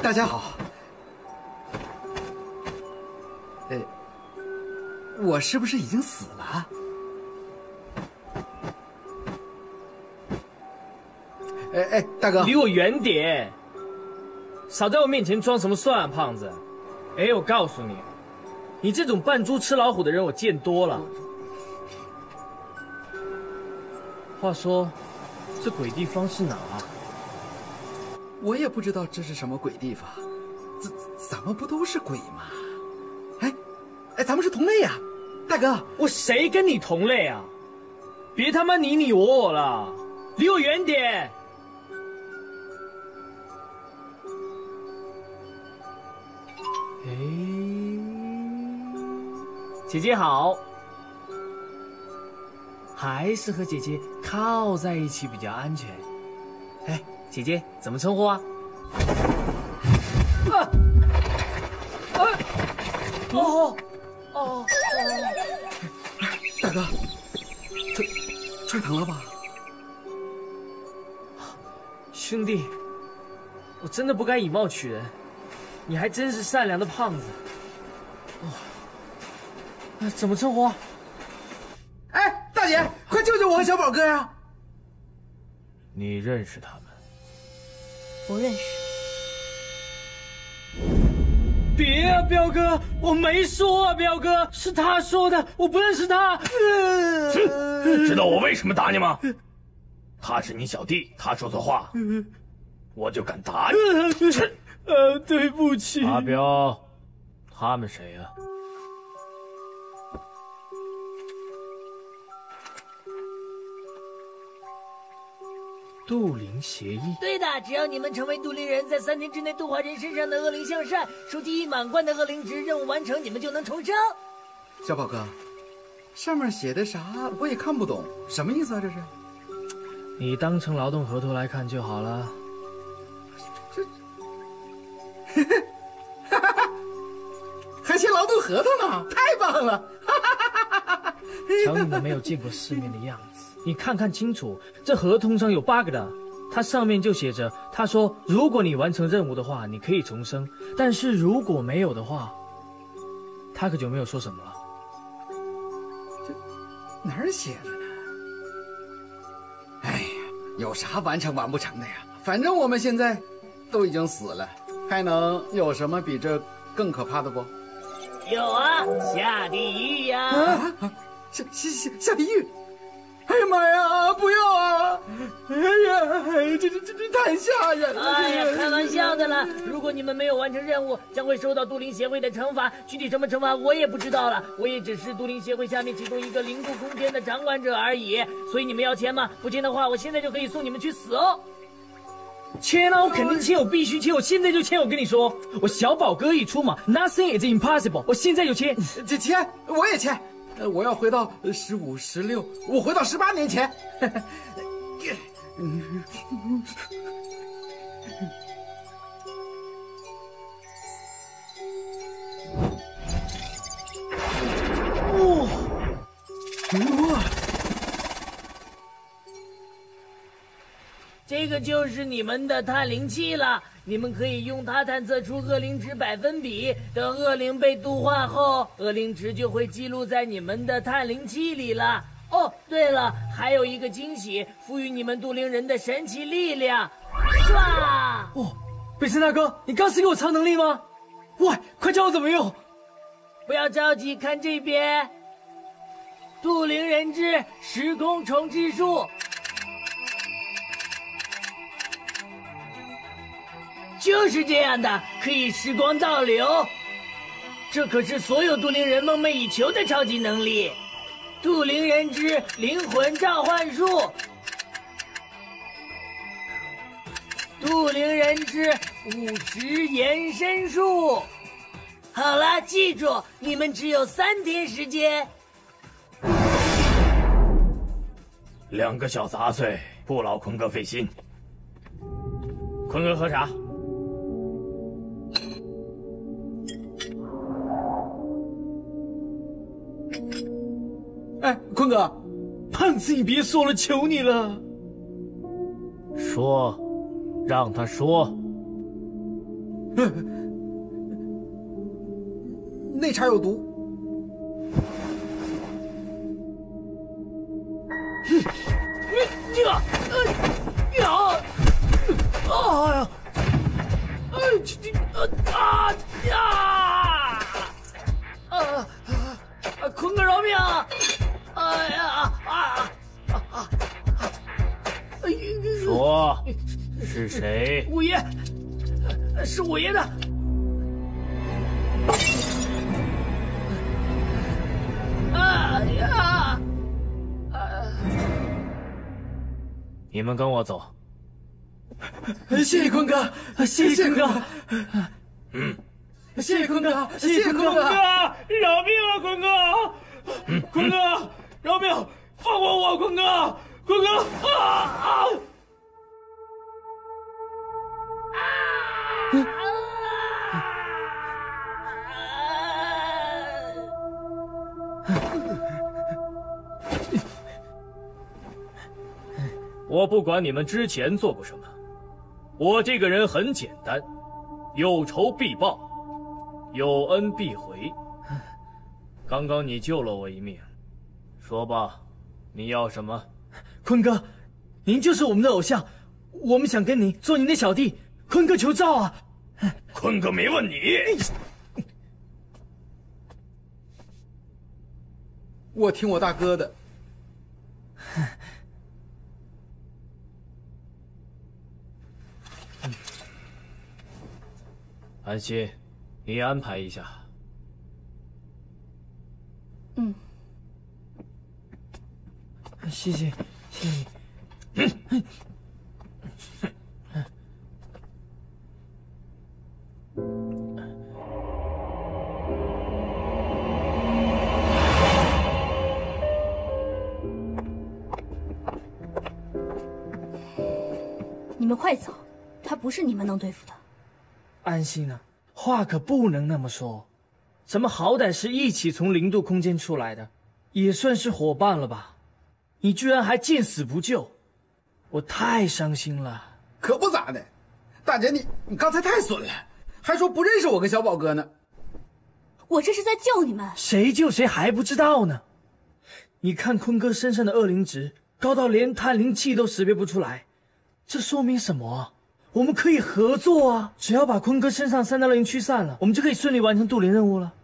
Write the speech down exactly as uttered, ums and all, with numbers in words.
大家好。呃，我是不是已经死了？哎哎，大哥， 离我远点！少在我面前装什么蒜啊，胖子！哎，我告诉你，你这种扮猪吃老虎的人我见多了。话说，这鬼地方是哪啊？ 我也不知道这是什么鬼地方，咱咱们不都是鬼吗？哎，哎，咱们是同类呀，大哥。 我谁跟你同类啊？别他妈你你我我了，离我远点！哎，姐姐好，还是和姐姐靠在一起比较安全。哎，姐姐怎么称呼啊？啊！啊！哦哦！ 大哥，踹踹疼了吧？ 兄弟，我真的不该以貌取人，你还真是善良的胖子。哦，那怎么称呼啊？ 哎，大姐，快救救我和小宝哥呀！ 你认识他们？ 不认识。 别啊，彪哥，我没说啊，彪哥，是他说的，我不认识他。 知道我为什么打你吗？他是你小弟，他说错话，我就敢打你。切！ 呃，对不起。 阿彪，他们谁呀？ 渡灵协议。 对的，只要你们成为渡灵人，在三天之内度化人身上的恶灵向善，收集一满贯的恶灵值，任务完成，你们就能重生。 小宝哥，上面写的啥我也看不懂，什么意思啊？这是？ 你当成劳动合同来看就好了。 这，哈哈哈，还签劳动合同呢，太棒了！哈哈哈哈！ 瞧你们没有见过世面的样子。你看看清楚，这合同上有 bug 的，它上面就写着，他说如果你完成任务的话，你可以重生，但是如果没有的话，他可就没有说什么了。 这哪儿写着呢？哎呀，有啥完成完不成的呀？反正我们现在都已经死了，还能有什么比这更可怕的不？ 有啊，下地狱呀！ 啊啊！下下下下地狱！哎呀妈呀！不要啊！哎呀，这这这这太吓人了！ 哎呀，开玩笑的啦！如果你们没有完成任务，将会受到渡灵协会的惩罚。具体什么惩罚我也不知道了，我也只是渡灵协会下面其中一个灵度空间的掌管者而已。所以你们要签吗？不签的话，我现在就可以送你们去死哦！ 签啊！我肯定签，我必须签，我现在就签！我跟你说，我小宝哥一出马 ，Nothing is impossible， 我现在就签。 这签我也签。呃，我要回到十五、十六，我回到十八年前。 哇！ 哇！ 这个就是你们的探灵器了，你们可以用它探测出恶灵值百分比。等恶灵被度化后，恶灵值就会记录在你们的探灵器里了。哦，对了，还有一个惊喜，赋予你们渡灵人的神奇力量。唰！ 哦，北森大哥，你刚是给我超能力吗？喂，快教我怎么用！ 不要着急，看这边。渡灵人之时空重置术。就是这样的，可以时光倒流。这可是所有渡灵人梦寐以求的超级能力。渡灵人之灵魂召唤术，渡灵人之五十延伸术。好了，记住，你们只有三天时间。 两个小杂碎，不劳坤哥费心。坤哥喝茶。 哎，坤哥， 胖子，你别说了，求你了。 说，让他说。 那茬有毒。 呀，呃，呀，啊呀，哎，这这啊呀，啊啊，坤哥饶命啊！哎呀啊啊啊！哎呦， 说，是谁？ 五爷，是五爷的。啊呀！ 你们跟我走。 谢谢坤哥，谢谢坤哥。 嗯， 谢谢坤哥，谢谢坤哥， 饶命啊，坤哥！坤哥，饶命！放过我，坤哥！坤哥！啊啊！ 我不管你们之前做过什么，我这个人很简单，有仇必报，有恩必回。刚刚你救了我一命，说吧，你要什么？ 坤哥，您就是我们的偶像，我们想跟您做您的小弟，坤哥求照啊！ 坤哥没问你。 我听我大哥的。 安心，你安排一下。 嗯， 谢谢，谢谢你。嗯你们快走，他不是你们能对付的。 安心啊，话可不能那么说。咱们好歹是一起从零度空间出来的，也算是伙伴了吧？你居然还见死不救，我太伤心了。 可不咋的，大姐你你刚才太损了，还说不认识我跟小宝哥呢。 我这是在救你们。 谁救谁还不知道呢？你看坤哥身上的恶灵值高到连探灵器都识别不出来，这说明什么啊？我们可以合作啊！只要把坤哥身上三道灵驱散了，我们就可以顺利完成渡灵任务了。